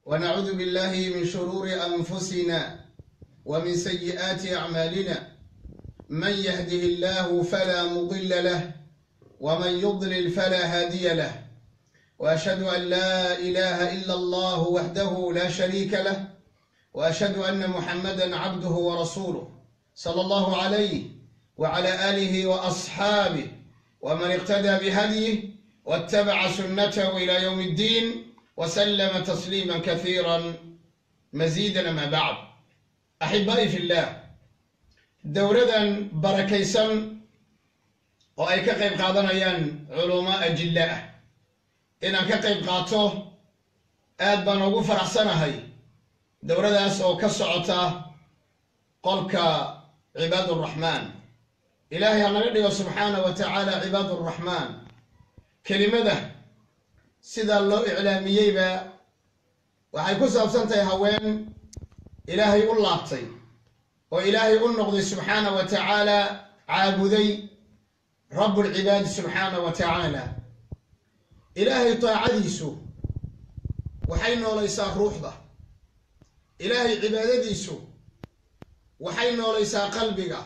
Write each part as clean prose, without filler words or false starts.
ونعوذ بالله من شرور أنفسنا ومن سيئات أعمالنا من يهده الله فلا مضل له ومن يضلل فلا هادي له وأشهد أن لا إله إلا الله وحده لا شريك له وأشهد أن محمدا عبده ورسوله صلى الله عليه وعلى آله وأصحابه ومن اقتدى بهديه واتبع سنته إلى يوم الدين وسلم تسليما كثيرا مزيدا. ما بعد، أحبائي في الله، dowladan barakaysan oo ay ka qayb qaadanayaan culumaa ajilla ah inaan ka qayb qaato aad baan ugu faraxsanahay. dowladaas oo ka socota qolka cibaaduraxmaan. ilaahay ha naga dhigo subxaana wa tacaala cibaaduraxmaan. kelimada sida loo iclaamiyeyba waxay ku saabsan tahay haween ilaahay u laabtay oo ilaahay u noqday subxaana wa tacaala caabuday rabbulcibaadi subxaana wa tacaala. ilaahay taacadiisu waxay noolaysaa ruuxda, ilaahay cibaadadiisu waxay noolaysaa qalbiga.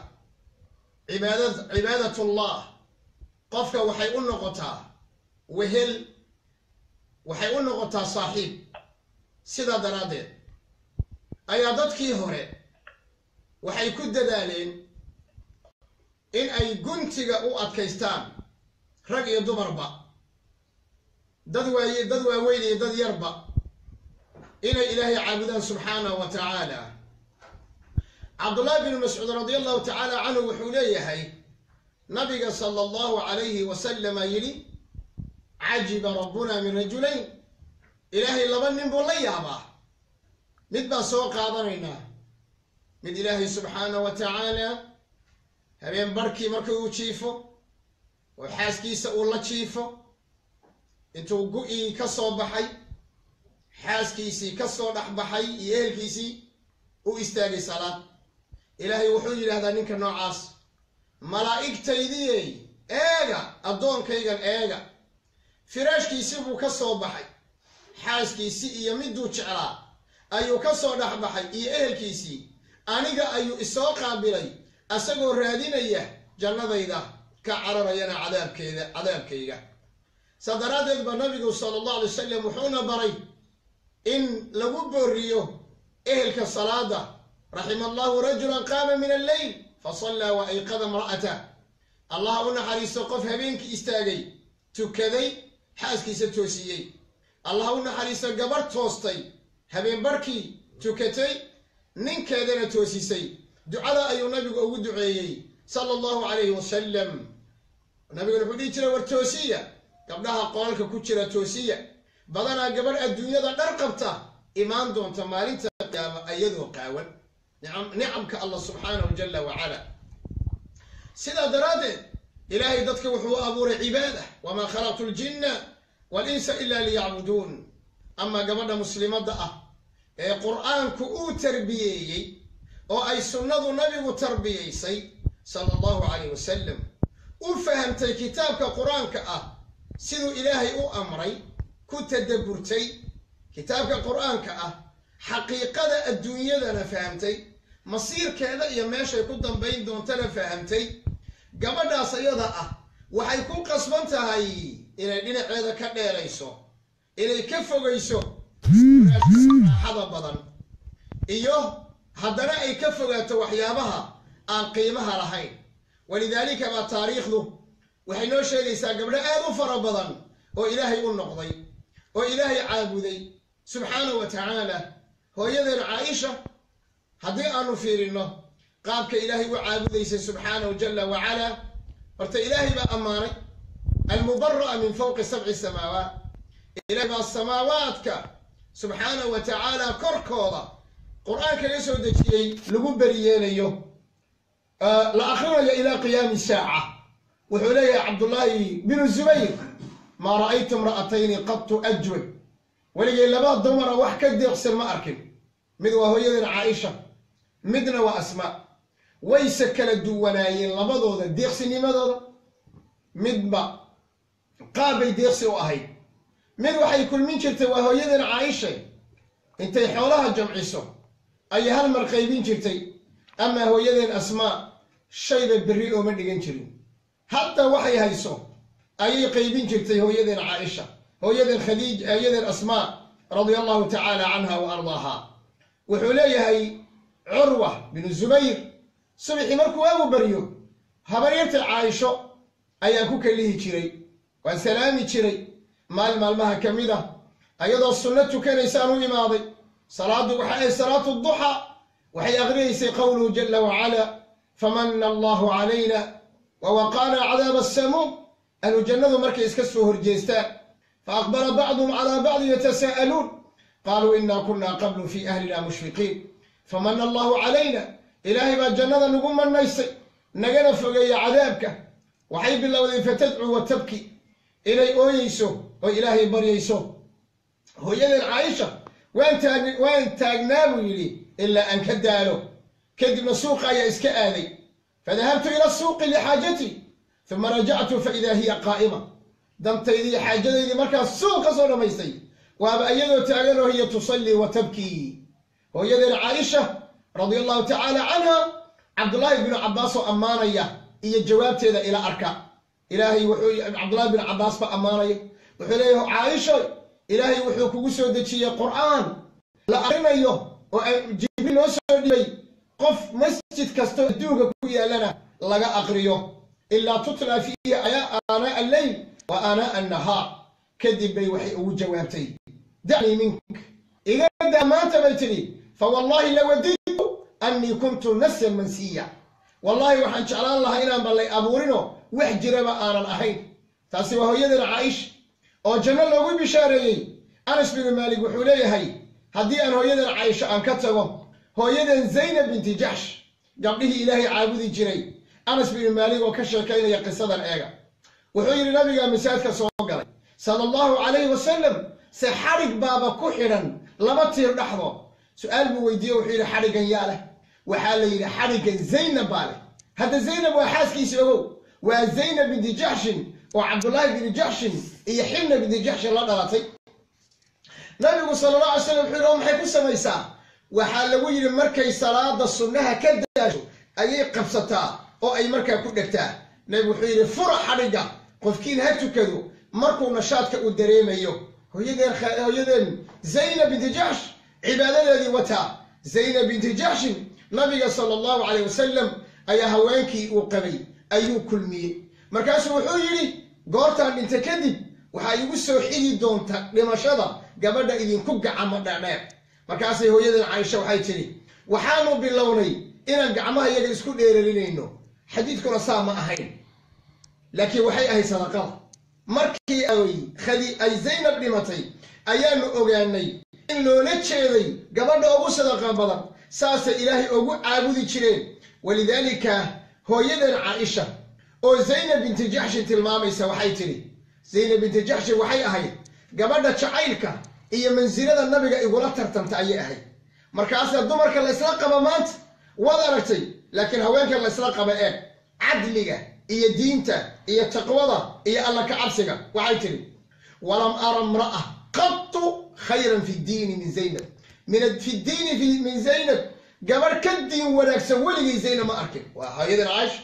cibaadatullah qofka waxay u noqotaa wehel, waxay u noqotaa saaxiib. sidaa daraaddeed ayaa dadkii hore waxay ku dadaaleen in ay guntiga u adkaystaan, rag iyo dumarba, dad waaweyn iyo dad yarba, inay ilaahay caabudaan subxaanahu wa tacaala. cabdullaahi binu mascuud radi allahu tacaala canhu wuxuu leeyahay, nabiga sala allahu calayhi wasalama yidhi, cajiba rabbuna min rajulayn. ilaahay laba nin buu la yaabaa. mid baan soo qaadanaynaa, mid ilaahay subxaanahu wa tacaala habeen barkii markii uu jiifo oo xaaskiisa uu la jiifo, intuu gu-ii ka soo baxay, xaaskiisii ka soo dhex baxay iyo ehelkiisii u istaagay salaad. ilaahay wuxuu yidhaahdaa ninka noocaas, malaa'igtaydiyey eega, addoonkaygan eega, firaashkiisii buu ka soo baxay, xaaskiisii iyo miduu jeclaa ayuu ka soo dhex baxay iyo ehelkiisii, aniga ayuu isoo qaabilay asagoo raadinaya jannadayda, ka cararayana cadaabkayga. saa daraaddeed baa nabigu sala allahu alay wasalam wuxuuna baray in lagu booriyo ehelka salaada. raxima allahu rajulan qaama min alleyl fasallaa wa ayqada imra'atah. allah u naxariisto qof habeenkii istaagay, tukaday, xaaskiisa toosiyey. allah u naxariisto gabarh toostay, habeen barkii tukatay, ninkeedana toosisay. ducada ayuu nabigu ugu duceeyey sala allahu calayhi wasalam. nabiguna wuxuu dhihi jiray, war toosiya, gabdhaha qolalka ku jira toosiya. badanaa gabarh adduunyada dhar qabta imaan doonta maalinta qiyaama iyadoo qaawan. nicamka allah subxaanahu jalla wacala. sidaa daraaddeed ilaahay dadka wuxuu u abuuray cibaada, wamaa khalaqtu ljinna walinsa ila liyacbuduun. amaa gabadha muslimadda ah ee qur'aanku uu tarbiyeeyey oo ay sunnadu nabigu tarbiyaysay sala allahu calayh wasalam, u fahamtay kitaabka qur-aanka ah siduu ilaahay u amray, ku tadabburtay kitaabka qur-aanka ah, xaqiiqada adduunyadana fahamtay, masiirkeeda iyo meeshay ku dambayn doontana fahamtay. gabadhaas ayada ah waxay ku qasban tahay inay dhinaceeda ka dheerayso, inay ka fogayso raaxada badan, iyo haddana ay ka fogaato waxyaabaha aan qiimaha lahayn. walidaalika baa taariikhdu waxay noo sheegaysaa gabdho aad u fara badan oo ilaahay u noqday, oo ilaahay caabuday subxaanahu wa tacaala. hooyadeen caaisha haddii aanu fiirinno qaabka ilaahay u caabudaysay subxaanahu jalla wacala, horta ilaahay baa ammaanay almubara'a min fawqi sabci samaawaat. ilaahay baa samaawaadka subxaanahu wa tacaala korkooda qur-aanka laga soo dejiyey lagu beriyeelayo, la akrinayo ilaa qiyaami saaca. wuxuu leeyahay cabdullaahi binu zubayr, maa ra'aytu imra'atayni qadtu ajwad. weligay laba dumara wax ka deeqsan ma arkin. mid waa hooyadeen caaisha, midna waa asmaa. wayse kala duwanaayeen labadooda deeqsinimadooda. midba qaab bay deeqsi u ahayd. mid waxay kulmin jirtay waa hooyadan Caaisha intay xoolaha jamciso ay hal mar qaybin jirtay ama hooyadeen Asmaa shayba berri oo ma dhigan jirin hatta waxay hayso ayay qaybin jirtay hooyadeen Caaisha hooyadeen Khadiija hooyadeen Asmaa radiyallahu ta'ala anha wa ardaaha wuxuu leeyahay Urwa bin Zubayr subixi markuu agu bariyo habaryarta Caaisha ayaa ku kalihi jiray waa salaami jiray maalmaha kamida ayadoo sunnatu kanaysan u imaaday salaadu waxay salaatu duha waxay aqriyeysay qawlu jalla wa ala famanna Allahu alayna wa waqana adab as-samum ahlu jannadu markay iska soo horjeestaan fa aqbala ba'dhum ala ba'd yatasaalun qalu inna kunna qablu fi ahlina mushfiqin famanna Allahu alayna ilahi ba jannada nagu manaysay nagana fogeeyo cadaabka waxay bilowday fatad'u wa tabki ilay ooyeyso oo ilaahay baryayso hooyadeen Caaisha waan taagnaa buu yidhi ilaa aan ka daalo kadibna suuqa ayaa iska aaday fadahabtu ila suuqi lixaajati uma rajactu faida hiya qaa'ima dantaydii xaajadaydii markaas suuqa soo dhammaystay waaba iyadoo taagan oo hiya tusalli wa tabkii hooyadeen Caaisha radiyallahu ta'ala anha Cabdullaahi ibn Cabbaas oo ammaanaya iyo jawaabteeda ila arka ilaahay wuxuu Cabdullaahi ibn Cabbaas ba ammaanaya wuxuu leeyahay Caaisha ilaahay wuxuu kugu soo dejiyay qur'aan la aqrinayo oo jibril noo soo dhibay qof masjid kasto adduunka ku yaalana laga aqriyo illa tutla fihi ana al-layl wa ana an-nahar kadib bay waxay ugu jawaabtay da'ni mink igada maanta bay tiri fa wallahi la waditu anni kuntu nafsan mansiya wallahi waxaan jeclaan lahaa inaan balay abuurino wax jiraba aanan ahayn taasi waa hooyadeen Caaisha oo janno loogu bishaareeyay Anas bin Malik wuxuu leeyahay haddii aan hooyadeen Caaisha aan ka tago hooyadeen Zaynab binti Jahsh gabdhihii ilaahay caabudi jiray Anas bin Malik oo ka sheekaynaya qisadan eega wuxuu yiri nabiga misaadka soo galay sallallahu alayhi wasallam se xarig baaba ku xiran laba tiir dhaxdo su'aal buu weydiiyay wuxuu yiri xarigan yaa leh waxa la yiri xarigan Zaynab baale hada Zaynab waa xaaskiisa ogow waa Zaynab binti Jahsh oo Abdullah bin Jahsh iyo Hinna bin Jahsh la dhalatay nabigu sallallahu alayhi wasallam wuxuu maxay ku samaysaa waxa lagu yiri markay salaada sunnaha ka daasho ayay qabsataa oo ay markaa ku dhigtaa nabigu wuxuu yiri fura xariga qofkiin ha tukado markuu nashaadka u dareemayo hooyadeen Zaynab bint Jahsh cibaadadeedii wata Zaynab bint Jahsh nabiga sallallahu alayhi wasallam ayaa haweenkii uu qabay ayuu kulmiyay markaasuu wuxuu yiri goortaan inta kadib waxa igu soo xigi doonta dhimashada gabadha idinku gacmo dhaadheer markaasay hooyadeen Caaisha waxay tiri waxaanu bilownay inaan gacmaha iyaga isku dheeralinayno xadiidkuna saa ma ahayn laakiin waxay ahayd sadaqada markii ay Zaynab dhimatay ayaanu ogaanay in loola jeeday gabadha ugu sadaqa badan saasa ilaahay ugu caabudi jireen walidaalika hooyadeen Caaisha oo Zaynab binti Jahsh tilmaamaysa waxay tiri Zaynab binti Jahsh waxay ahayd gabadha jacaylka iyo manzilada nabiga igula tartanta ayay ahayd markaas dumarka la isla qaba maanta wada aragtay laakiin haweenka la isla qaba ee cadliga iyo diinta iyo taqwada iyo alla ka cabsiga waxay tiri walam ara imra'a qattu khayran fi ad-din min Zaynab fi ad-din min Zaynab gabar ka diin wanaagsan waligii Zaynab ma arkin waa hooyadeen Caaisha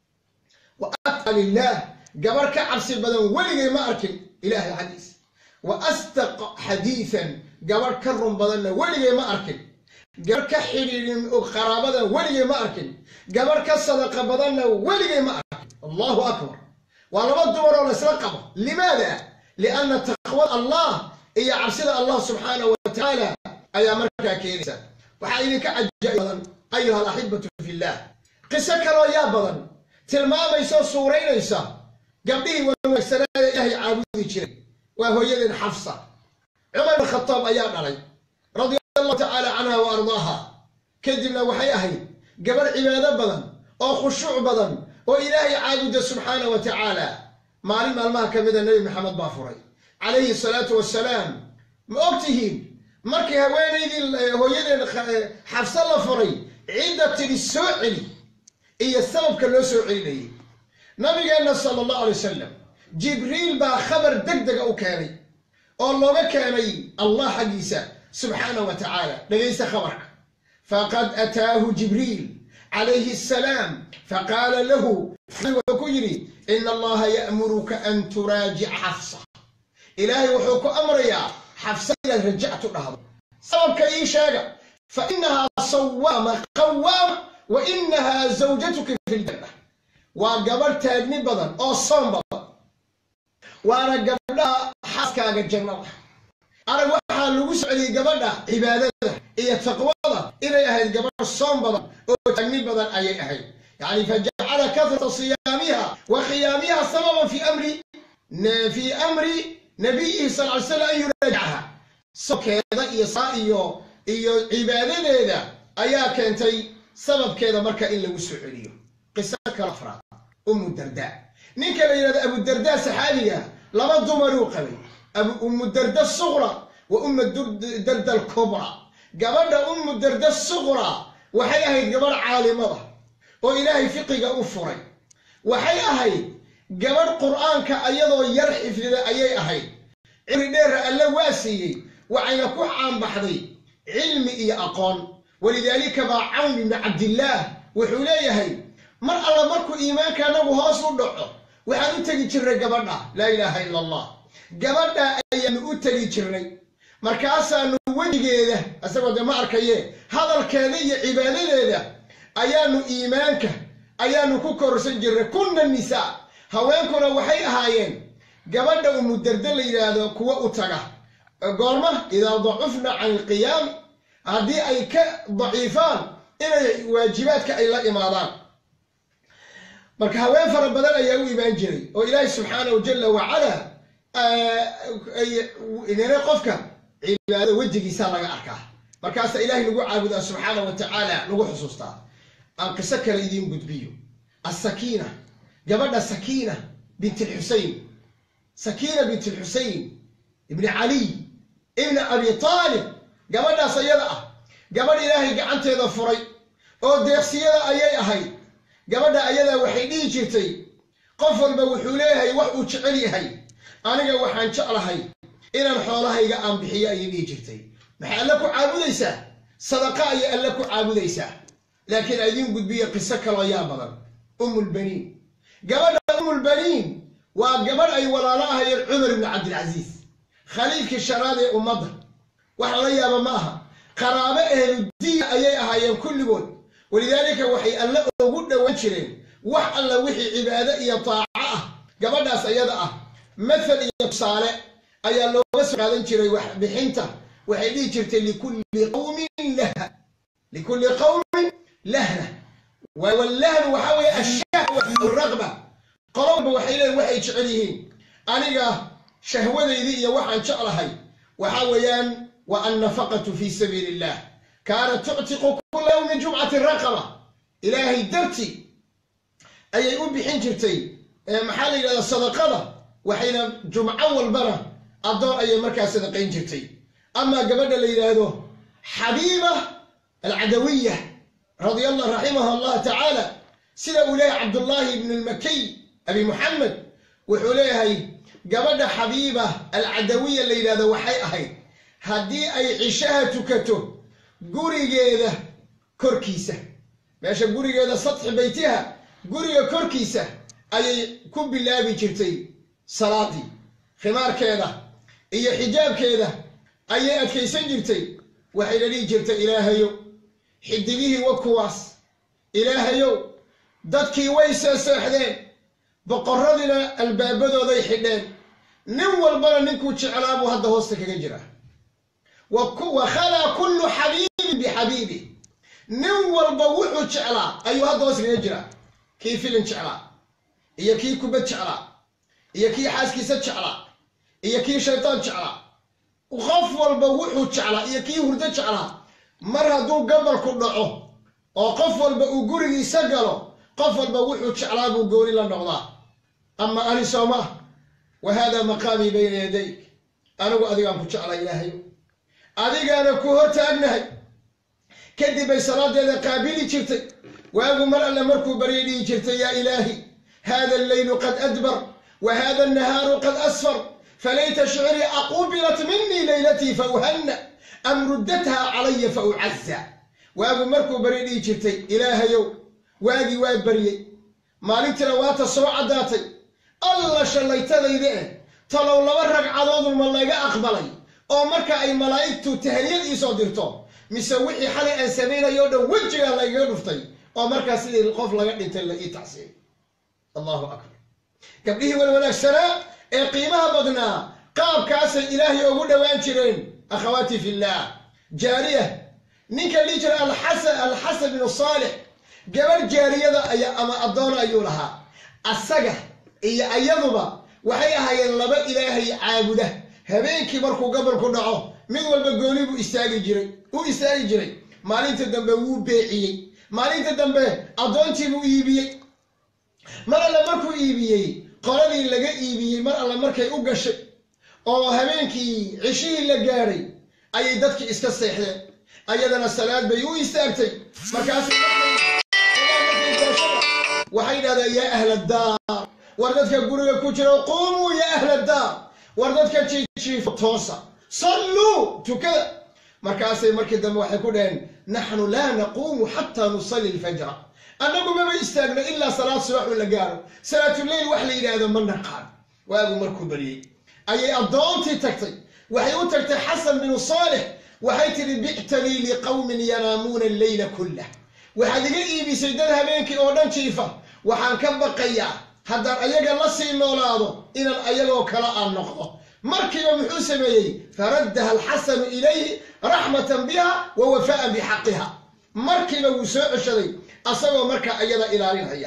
وأتقى لله قبر كعب بدن ولي ما أركن إله الحديث وأصدق حديثا قبر كرم بدن ولي ما أركن قبر كحرير قرابة ولي ما أركن قبر كصدقة بدن ولي ما أركن الله أكبر ولا بدور ولا سرقة لماذا؟ لأن تقوى الله هي عبسد الله سبحانه وتعالى أي مركا كينيسة وحاينك عجائبا أيها الأحبة في الله قصة يا بدن tilmaamayso suureynaysa gabdhihii wanaagsanaa ilaahay caabudi jiray waa hooyadeen Xafsa Umar bin Khattab ayaa dhalay radiyallahu ta'ala anha wa ardaaha kadibna waxay ahayd gabar cibaado badan oo khushuuc badan oo ilaahay caabuda subhanahu wa ta'ala maalin maalmaha kamida nabi Muhammad baa furay alayhi salatu wassalaam ma ogtihiin markii haweenaydii hooyadeen Xafsa la furay ciidatii soo celi إيه السبب كان له سوء نبي قالنا صلى الله عليه وسلم جبريل با خبر دقدق أو كاني الله كاني الله حديثا سبحانه وتعالى ليس خبرك. فقد أتاه جبريل عليه السلام فقال له وكجري إن الله يأمرك أن تراجع حفصة. إلهي وحوك أمر يا حفصة رجعت لها سبب كأي شيء فإنها صوامة قوامة وإنها زوجتك في الجنة. وقبل تاجني بدن أو صوم بدن وأنا قبلها حاسكا الجنة. أنا waxaa lagu socday gabadha cibaadada iyo taqwada inay ahayd gabadh soom badan oo tagni badan ayay ahayd. يعني فجعل كثرة صيامها وقيامها سببا في أمر نبيه صلى الله عليه وسلم أن يراجعها. كذا إيصائيو عبادة أيا كنتي سبب كذا مركا إلا وسعودية. قصة كالأفراد أم الدرداء نيك أبو الدرداء سحابية لما ضمروا قوي أم الدرداء الصغرى وأم الدرداء الكبرى. قبل أم الدرداء الصغرى وحي أهيد قبل عالمة وإلهي فقه أفري وحي أهيد قبل قرآن كأيضا يرحف لذا أي أهيد عردير اللواسي وعينكو عن بحضي علمي إيا أقان. ولذلك با عون بن عبد الله وحولي هيد مر الله مركو إيمان كان أبوها أصل دعو وحانو تجي جرى قبلنا لا إله إلا الله. قبلنا أيام أتجي جرى مركاسا نوجه ذا أسبب ما أركيه هذا الكالي عبادة ذا أيانو إيمانك أيانو كوكور سنجر كنا النساء هواكنا وحي هايين قبلنا أم الدرداء إلى كوا أتجا قرمة إذا ضعفنا عن القيام هذه أي كضعيفان إلى واجباتك إلى إمارات مرك هوين فرب بدل أيام إيمان جري وإلهي سبحانه جل وعلا إننا قفك عبادة وجهك سالك أركاه مركز إلهي نقول عبد سبحانه وتعالى نقول حصوصتا أنك سكر يدين قدبيو السكينة قبلنا سكينة بنت الحسين سكينة بنت الحسين ابن علي ابن أبي طالب قبلنا سيدة قبل إلهي قعنت هذا فري أو ديك سيدة أيي أهي قبلنا أيضا وحيدين جرتي قفل بوحوليها يوحو تشعليها أنا وحان شعلها إن الحولها يقام بحياء يلي جرتي محل لكو عابديسا صدقاء يألكو عابديسا لكن أيدين قد بي قصة كلا بدر أم البنين قبل أم البنين وقبل أي ولاءها هي عمر بن عبد العزيز خليفة الشرادة أمضها وحريا مماها قرابة الدين أيها هي كل بود ولذلك وحي ألا أقول وانشرين وح ألا وحي عبادة طاعة قبل سيدة مثل يبصالة أي الله بس قادن شري بحنته وحيدي جرت لكل قوم لها لكل قوم لهنة واللهن وحوي الشهوة والرغبة قرب وحيلا وحي شعريهين أنا شهوة ذي وحن شعرهاي وحويان والنفقة في سبيل الله كانت تعتق كل يوم جمعة الرقبة إلهي درتي أي يقول بحنجرتي محل إلى الصدقة وحين جمعة والبرة الدور أي مركز صدقين جرتي. أما قبل اللي هذا حبيبة العدوية رضي الله رحمه الله تعالى سيدة أولي عبد الله بن المكي أبي محمد وحوليها قبل حبيبة العدوية اللي هذا وحي أهي هدي أي عشاها تكتو قوري جيدة كركيسة ماشا قوري جيدة سطح بيتها قوري كركيسة أي كوب الله بجرتي صلاتي خمار كذا أي حجاب كذا أي أكيسن جرتي وحين لي جرت إلهيو حدقيه وكواس إلهيو دادكي ويسا ساحدين بقردنا البابدو ذي حدين نول بلا ننكو تشعلابو هذا هوستك جراه وخلا كل حبيب بحبيبه نول بوحو تشعلا أيها هذا هوستك جراه كي فيلن تشعلا إيا كي كوبت تشعلا إيا كي حاسكي ست تشعلا إيا كي شيطان تشعلا وغفول بوحو تشعلا إيا كي هردة تشعلا مرة دو قبل كل وقفل بأقوري سجلوا قفل بوحو تشعلا بقولي للنغضاء أما أنا سوماه وهذا مقامي بين يديك أنا وأذيك أنكو تشعلا إلهي أذيك أنا كوهرت أجنهي كدي بي صلاة إذا قابلي شرتي وأقول مرأة لمركو بريدي شرتي يا إلهي هذا الليل قد أدبر وهذا النهار قد أسفر فليت شعري أقبلت مني ليلتي فأهن أم ردتها علي فأعزى وأبو مركو بريدي جرتي إلهيو واجي وابريي مالنتي لواتا سو عداتي الله شليتدي ذي تلو لبا ركعدود الملائكه اقبلي او marka ay malaa'iktu tahniyad ii soo dirto mise wixii xalay aan sameeyo dhow wajiga la iga dhuftay oo marka sidii qof laga dhintay la ii tacsiin Allahu akbar gabdhihi wanaagsanaa ee qiimaha badnaa qaabkaas ilaahay ugu dhawaan jireen akhawati fillah jaariya ninka lijra al-hasan bin salih gabar jaariyada ayaa ama adoon ayuu lahaa asaga iyo ayaduba waxay ahaayeen laba ilaahay caabuda habeenkii markuu gabalku dhaco mid walba gooni buu istaagi jiray maalinta dambe wuu beeciyay maalinta dambe adoontii buu iibiyay mar alla markuu iibiyay qoladii laga iibiyay mar alla markay u gashay oo habeenkii cishii la gaaray ayay dadkii iska seexdeen ayadana salaad bay u istaagtay markaas waxay yidhahdeen yaa ahla daar وردتك قولوا كوتشرو قوموا يا أهل الدار وردتك تشيف توصى صلوا تكذا مركاسي مركز وحيكون نحن لا نقوم حتى نصلي الفجر أنكم ما يستاقنا إلا صلاة الصباح ولا قالوا صلاة الليل وحلي إلى هذا من نقال وأبو مركو بريء أي أضونتي تكتي وحيوتك حسن بن صالح وحيتني بئتني لقوم ينامون الليل كله وحدقي بسيدنها بينك أودان شيفة وحان كبقيا haddaan ayaga la sii noolaado inaan ayagoo kala aan noqdo markiiba muxuu sameeyey faraddaha alxasanu ilayhi raxmatan biha wa wafaan bixaqiha markiiba wuu soo ceshaday asagoo markaa ayada ilaalinaya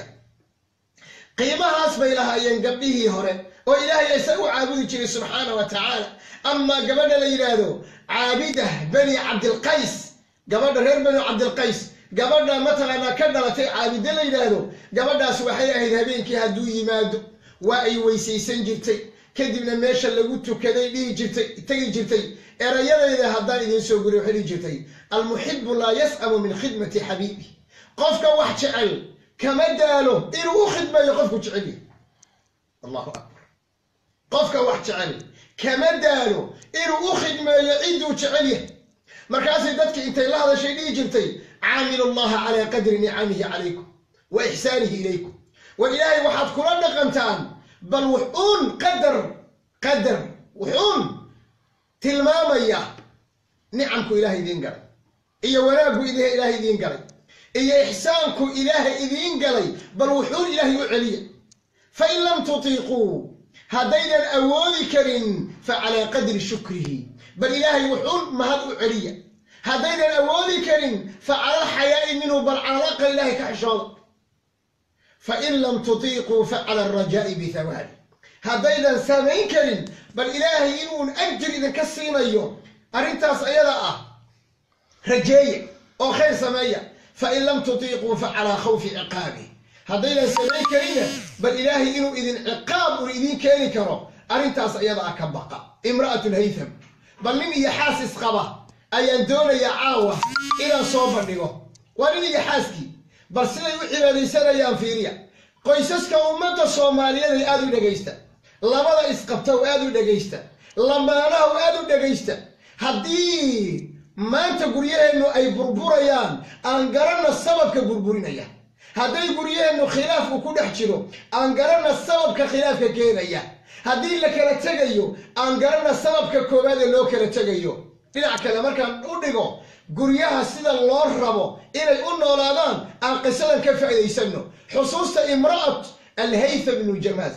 qiimahaas bay lahaayeen gabdhihii hore oo ilaahay isaga u caabudi jiray subxaana wa tacaala amaa gabadha la yidhaahdo caabidah bani cabdilqays gabadha reer bani cabdilqays gabadha mataqaana ka dhalatay caabide la yiraahdo gabadhaas waxay ahayd habeenkii haduu yimaado waa ay weysaysan jirtay kadibna meesha lagu tukaday dhigi jirtay tagi jirtay erayadeeda haddaan idin soo guriyo xili jirtay almuhibbu la yas'amu min khidmati habibi qofka wax jecel kama daalo inuu u khidmayo qofku jecel Allahu akbar qofka wax jecel kama daalo inuu u khidmayo ciduu jecel markaas dadka intay la hadashay dhigi jirtay عامل الله على قدر نعمه عليكم وإحسانه إليكم وإلهي وحد كل دقنتان بل وحون قدر وحون تلمامية نعمكم إلهي دين قلي إيا وناكم إلهي دين قلي إيا إحسانكم إلهي دين قلي بل وحون إلهي عليا فإن لم تطيقوا هدينا الأول كريم فعلى قدر شكره بل إلهي وحون ما هدو عليا هدينا الأول كريم فعلى الحياء منه بل على الله كحشاط فإن لم تطيقوا فعلى الرجاء بثواب هدينا سامعين كريم بل إلهي إنون أجر إذا كسينا اليوم أرنتاس أيضا رجاء أو خير سمايا فإن لم تطيقوا فعلى خوف عقابه هدينا سامعين كريم بل إلهي إنو إذن عقاب وإذن كيني كرو أرنتاس أيضا كبقى امرأة الهيثم بل من يحاسس قبه ayaan doonayaa caawa inaan soo bandhigo waa nin xaaski bal siday u cibaadeysanayaan fiiriya qoysaska ummadda Soomaaliyeed aad u dhageysta labada isqabta aad u dhageysta lamaanaha aad u dhageysta haddii maanta guryaheenu ay burburayaan aan garanna sababka burburinaya hadday guryaheenu khilaaf ku dhex jiro aan garanna sababka khilaafka keenaya haddii la kala tagayo aan garanna sababka koobaad ee loo kala tagayo dhinac kale markaan u dhigo guryaha sida loo rabo inay u noolaadaan aan qisadan ka faa'iideysano xusuusta imra'at al-haytham ibn jamaz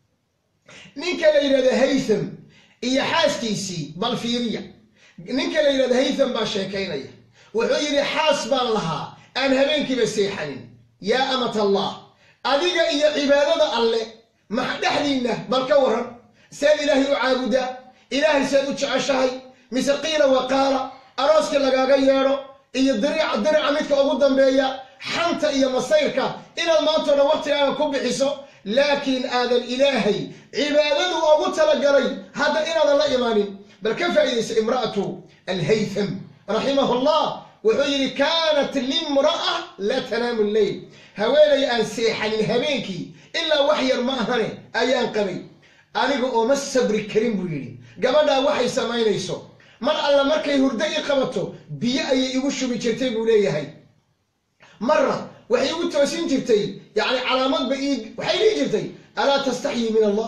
ninka la yiraahdo haytham iyo xaaskiisii bal fiiriya ninka la yiraahdo haytham baa sheekaynaya wuxuu yiri xaas baan lahaa aan habeenkiiba seexanin yaa amat allah adiga iyo cibaadada alle ma dhaxdiina bal ka waran saad ilaahi u caabuda ilaahi saad u jeceshahay مسقيلة وقالة أروسك لغاقا يارو إيا دريع ميتك أبو دنبيا حانتا إيا مصيركا إلا المانتونا وقت أنا كوب حسو لكن هذا الإلهي عبادته أبو تلقري هذا إلا الله إيماني بل كيف إذا امرأة الهيثم رحمه الله وحجري كانت لامرأة لا تنام الليل هوالي أن سيحا الهبيكي إلا وحي المأهنة أيان قبي أنا أقول أمس صبري كريم بيلي قبل وحي سماينيسو mar alla markay hurdo ii qabato biyo ayay igu shubi jirtay buu leeyahay marna waxay igu toosin jirtay yani calaamad ba waxay dhihi jirtay alaa tastaxyi min allah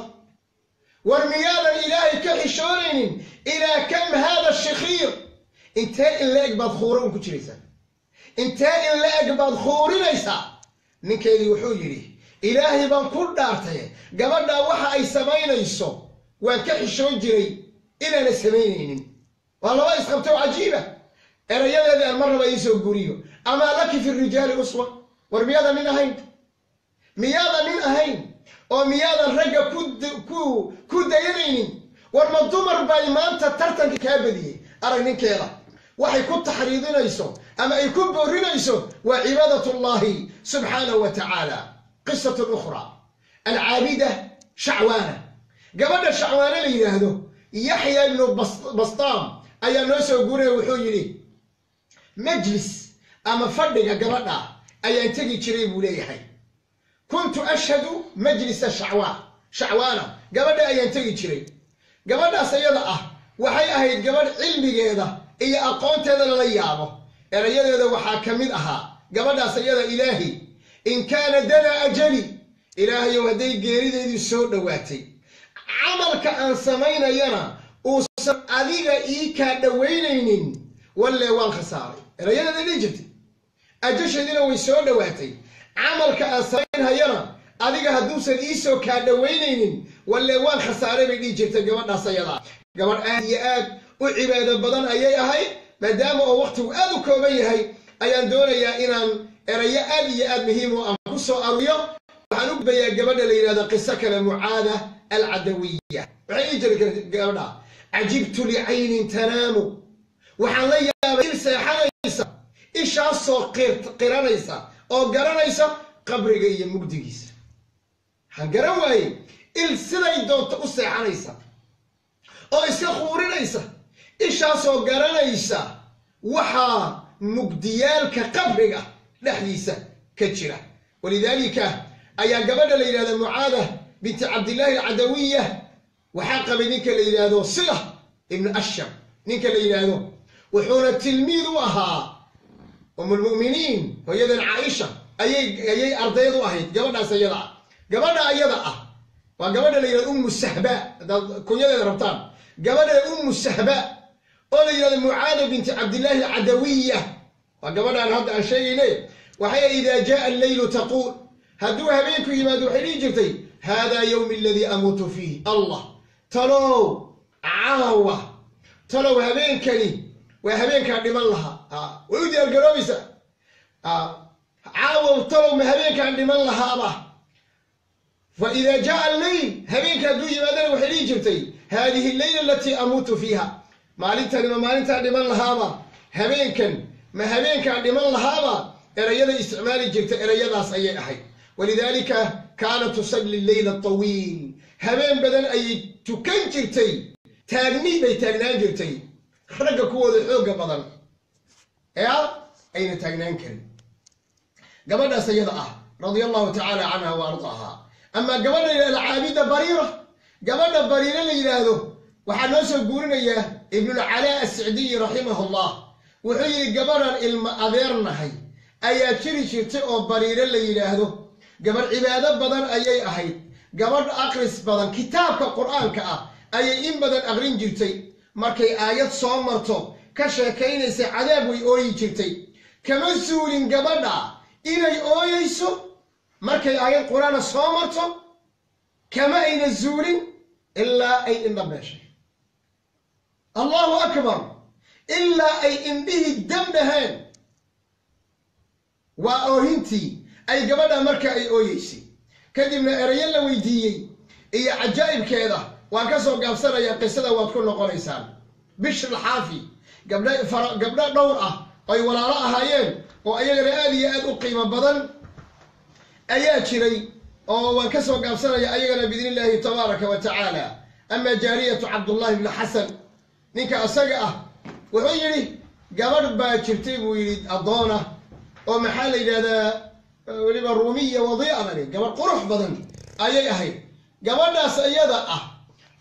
war miyaadan ilaahay ka xishoonaynin ilaa kam hada shikhiir intee in la-eg baad khuura un ku jiraysaa intee in la-eg baad khuurinaysaa ninkeedii wuxuu yidhi ilaahay baan ku dhaartay gabadhaa waxa ay samaynayso waan ka xishoon jiray inaana samaynaynin waa laba isqabtay cajiiba erayadeedii aan mar raba iisoo guriyo amaa laki fi rijaali uswa war miyaadan nin ahayn miyaadan nin ahayn oo miyaadan ragga ku dayanaynin war ma dumar bay maanta tartanka kaa badiyey arag ninkeeda waxay ku taxriidinayso ama ay ku boorinayso waa cibaadatullahi subxaanahu wa tacaala qisatu ukhra alcaabida shacwaana gabadha shacwaana la yidhaahdo yaxya ibnu bastaam ayaa noo soo guuraya wuxuu yidhi majlis ama fadhiga gabadha ayaan tegi jiray buu leeyahay kuntu ashhadu majlisa shacwaana gabadha ayaan tegi jiray gabadhaas iyada ah waxay ahayd gabadh cilmigeeda iyo aqoonteeda lala yaabo erayadeeda waxaa ka mid ahaa gabadhaas iyada ilaahi in kaana danaa ajali ilaahayow hadday geerideedii soo dhowaatay camalka aan samaynayana uusan adiga ii kaa dhowaynaynin walle waan khasaaray erayadeeda dhihi jirtay ajasheediina way soo dhowaatay camalka aan samaynhayana adiga hadduusan iisoo kaa dhowaynaynin walle waan khasaaray bay dhihi jirtay gabadhaas ayadaa gabadh aad iyo aad u cibaado badan ayay ahayd maadaama oo waqtigu aad u kooban yahay ayaan doonayaa inaan erayo aad iyo aad muhiim oo aan ku soo aruyo waxaan u gudbayaa gabadha la yidhahdo qiso kale mucaada alcadawiya waxay ii jiri gabadha cajibtu licaynin tanaamu waxaan la yaabay il seexanaysa ishaasoo qiranaysa oo garanaysa qabriga iyo mugdigiisa waxaan garan waayey il siday doonto u seexanaysa oo iska khuurinaysa ishaasoo garanaysa waxaa mugdiyaalka qabriga dhexdiisa ka jira walidaalika ayaa gabadha la yidhahdo mucaada binti cabdillaahi alcadawiya waxaa qabay ninka la yidhaahdo sila ibnu asham ninka la yidhaahdo wuxuuna tilmiid u ahaa umulmu'miniin hooyadan caaisha ayay ardayd u ahayd gabadhaas ayada ah gabadha ayada ah waa gabadha la yidhahdo ummu sahba haddaad kunyadeeda rabtaan gabadha ummu sahba oo la yidhahdo mucaada binti cabdillaahi alcadawiya waa gabadhaan hadda aan sheegayne waxay idaa jaa alleylu taquul hadduu habeenku yimaado waxay dhihi jirtay haadaa yowmi aladii amuutu fiih allah talow caawa talow habeenkani waa habeenkaa dhiman lahaa way u diyaargaroobaysaa caawa talow ma habeenkaan dhiman lahaaba fa idaa jaa alleyl habeenka hadduu yimaadana waxay dhihi jirtay haadihi alleyla alatii amuutu fiiha maalintani ma maalintaa dhiman lahaaba habeenkan ma habeenkaa dhiman lahaaba erayada isticmaali jirta erayadaas ayay ahayd walidaalika kaanat tusalli leyla tawiil habeen badan ayay tukan jirtay taagni bay taagnaan jirtay ragga kuwooda xoogga badan ayna taagnaan karin gabadhaas ayada ah radia allahu tacaala canha wa ardaaha amaa gabadha la yidhahdo caabida bariira gabadha bariira la yidhaahdo waxaa noo soo guurinayaa ibnulcalaa assicdiyi raximahullah wuxuu yidhi gabadhan ilma adeernahay ayaa jiri jirtay oo bariire la yidhaahdo gabadh cibaado badan ayay ahayd gabadh aqris badan kitaabka qur'aanka ah ayay in badan aqrin jirtay markay aayad soo marto ka sheekaynaysa cadaab way ooyi jirtay kama suulin gabadha inay ooyayso markay aayad qur'aana soo marto kama ayna zuulin ilaa ay indha beeshay allahu akbar ilaa ay indhihii dam dhaheen waa oohintii ay gabadha marka ay ooyeysay kadibna erayo la weydiiyey iyo cajaa'ibkeeda waan ka soo gaabsanayaa qisada waad ku noqonaysaan bishr alxaafi gabdho dhowr ah ay walaalo ahaayeen oo ayagana aad iyo aad u qiimo badan ayaa jiray oo waan ka soo gaabsanaya ayagana biidni illaahi tabaaraka wa tacaala ama jaariyatu cabdullaahi bni xasan ninka asaga ah wuxuu yidhi gabadh baa jirtay buu yidhi addoona oo maxaa la yidhahdaa weliba ruumiya wadiicadani gabadh qurux badan ayay ahayd gabadhaas iyada ah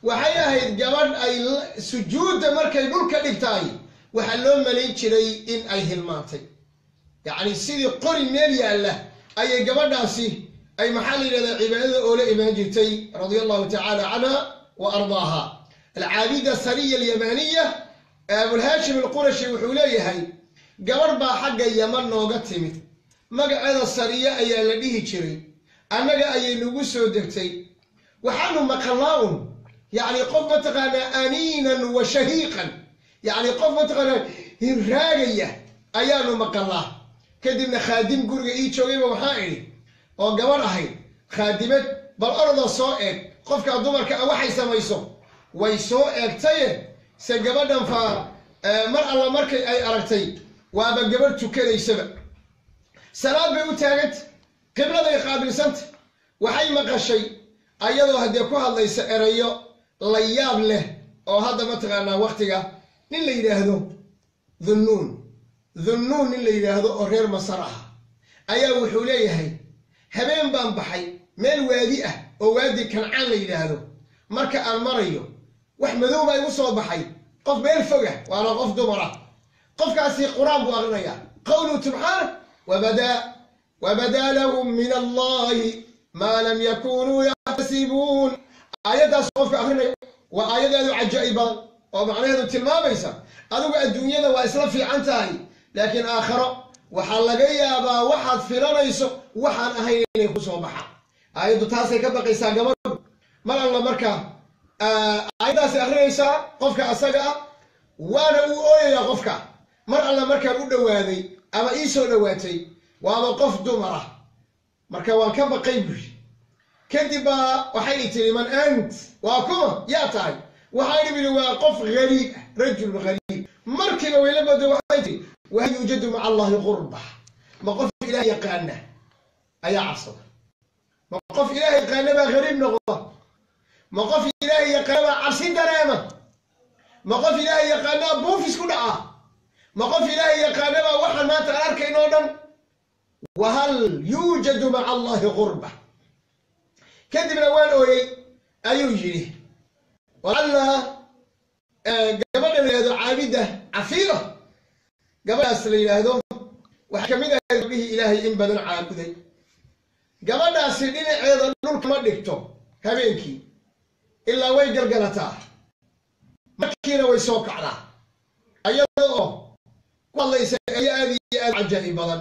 waxay ahayd gabadh ay sujuudda markay dhulka dhigtaay waxaa loo malayn jiray in ay hilmaantay yacni sidii qori meel yaalla ayay gabadhaasi ay maxaa la yidhahdaa cibaadada oola imaan jirtay radia allahu tacaala canha wa ardaaha alcaabida sariya alyamaniya abulhaashim alqurashi wuxuu leeyahay gabadh baa xagga yaman nooga timid magaceeda sariye ayaa la dhihi jiray annaga ayay nagu soo degtay waxaanu maqalnaa yacni qof mataqaanaa aniinan wa shahiiqan yacni qof mataqaanaa hirraagaya ayaanu maqalnaa kadibna khaadim guriga ii joogayba waxaa idhi oo gabadh ahayd khaadimad bal orda soo eeg qofka dumarka ah waxay samayso way soo eegtaye se gabadhan mar alla markay ay aragtay waaba gabadh tukanaysaba salaad bay u taaganta qibladay qaabilsanta waxay maqashay ayadoo haddee ku hadlaysa erayo la yaab leh oo hadda mataqaanaa waqtiga nin la yidhaahdo dhunnuun nin la yidhaahdo oo reer masar ah ayaa wuxuu leeyahay habeen baan baxay meel waadi ah oo waadi kancaan la yidhaahdo marka aan marayo wax madow baa igu soo baxay qof meel foga waana qof dumara qofkaasi quraan buu aqrinayaa qawluhu subxaanah wabadaa lahum min allahi maa lam yakunuu yaxtasibuun aayaddaas qofka aqrinaya waa aayadaadu cajaa'ib badan oo macnaheedu tilmaamaysa adigu adduunyada waa isla fiican tahay laakiin aakharo waxaa laga yaabaa waxaad filanayso waxaan ahayn inay ku soo baxaan aayaddu taasay ka baqaysaa gabadhu mar alla markaa aayaddaasay akrinaysaa qofka asaga ah waana uu ooyayaa qofka mar alla markaan u dhowaaday ama ii soo dhowaatay waaba qof dumar ah marka waan ka baqay buuri kadib baa waxay tiri man ant waa kuma yaa tahay waxaan idhi waa qof gariib ah rajul gariib markiiba wayla bado waxay tiri وهل يوجد مع الله قربة مقف إلهي يقانا أي عصر مقف إلهي يقانا غريب نغضة مقف إلهي يقانا عرسين درامة مقف إلهي يقانا بوفيس كدعا مقف إلهي يقانا وحا ما تعرك إنودا وهل يوجد مع الله قربة كذب الأول أوي أيوجري وعلى قبل هذا عابدة عفيرة gabadhaas la yidhaahdo waxaa ka mid ahayd gabdhihii ilaahay in badan caabuday gabadhaasi dhinaceeda dhulka ma dhigto habeenkii ilaa way galgalataa markiina way soo kacdaa ayada oo ku hadlaysa ayo aad iyo aad cajaa'ib badan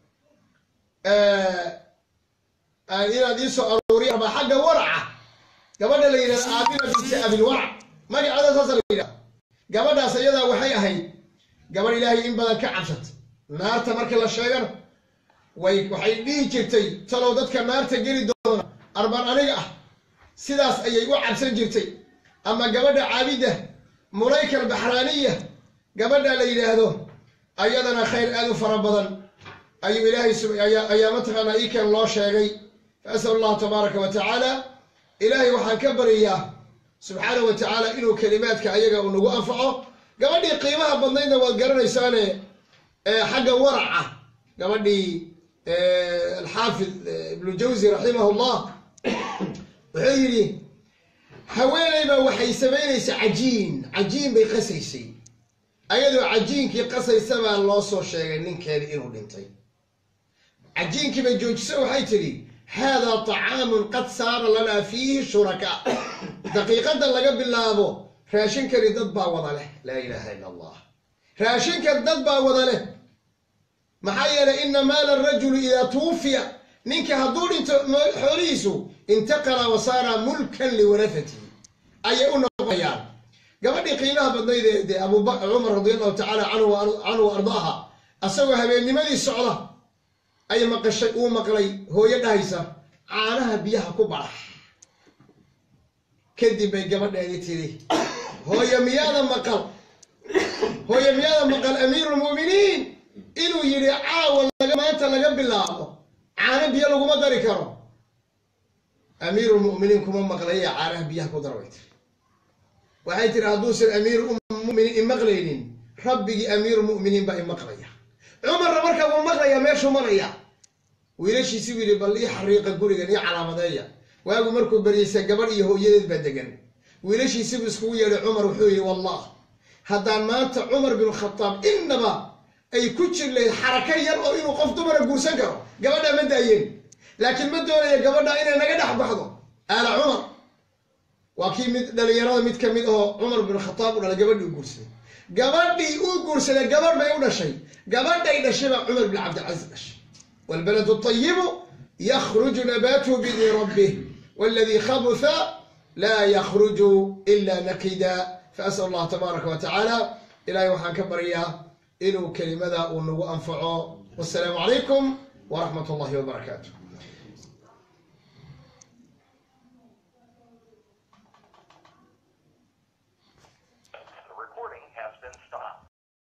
inaad ii soo aruuriya baa xagga waraca gabadha la yidhahdo aabina binti abilwarac magaceeda saasa la yidhahdo gabadhaas iyadaa waxay ahayd gabadh ilaahay in badan ka cabsata naarta markii la sheegana waxay dhihi jirtay talow dadka naarta geli doona arbaan aniga ah sidaas ayay u cabsan jirtay ama gabadha caabida mulayka albaxraaniya gabadha la yidhaahdo ayadana khayr aad u fara badan ayuu ilaahay ayaa mataqaanaa iikan loo sheegay fa asal allahu tabaaraka wa tacaala ilaahay waxaan ka baryayaa subxaanahu wa tacaala inuu kelimaadka ayaga uu nagu anfaco gabadhii qiimaha badnaydna waad garanaysaane xagga waraca gabadhii alxaafid ibnu jawzi raximahu llah wuxuu yidhi haweeneyba waxay samaynaysa cajiin bay qasaysay ayadoo cajiinkii qasaysabaa loo soo sheegay ninkeeda inuu dhintay cajiinkii bay joojisa waxay tidhi haadaa طacaamun qad saara lanaa fiihi shurakaa daqiiqadda laga bilaabo raashinkani dad baa wada leh laa ilaaha ila allah raashinkan dad baa wada leh maxaa yeelay ina maala arajulu idaa tuwufiya ninka hadduu dhinto xoolihiisu intaqala wa saara mulkan liwarafatihi ayay u noqonayaan gabadhii qiimaha badnayd ee dee cumar radi allahu tacaala canhu wa ardaaha asagoo habeennimadii socda ay maqashay uu maqlay hooyo dhahaysa caanaha biyaha ku barax kadib bay gabadheedii tiri hooyo miyaada maqal amiirulmu'miniin inuu yidhi caawa maanta laga bilaabo caano biyo laguma dari karo amiirulmu'miniin kuma maqlaya caanaha biyaha ku dar way tiri waxay tiri hadduusan amiirulmu'miniin imaqlaynin rabbigii amiirulmu'miniin baa imaqlaya cumarna markaa wuu maqlayaa meeshuu maraya wiilashiisi u yidhi bal ii xariiqa gurigan ii calaamadeeya waagu markuu baryaysa gabadh iyo hooyadeed baa degan ويلشي يسيب اسكو يا عمر وحوي والله هذا مات عمر بن الخطاب إنما أي كتشر لي حركة يرأوا إنه قف دمر قوسن كرو قبلنا من دايين لكن من دون قبلنا إننا نقدح بحضه آل عمر وأكيد اللي يراه متكمل عمر بن الخطاب ولا قبل يقولسن قبل يقولسن قبل ما يقول شيء قبل ده ينشب عمر بن عبد العزيز والبلد الطيب يخرج نباته بإذن ربه والذي خبث لا يخرج إلا نكدا فأسأل الله تبارك وتعالى إلهي وحان كبريا إنه كلمة ونو أنفعه والسلام عليكم ورحمة الله وبركاته.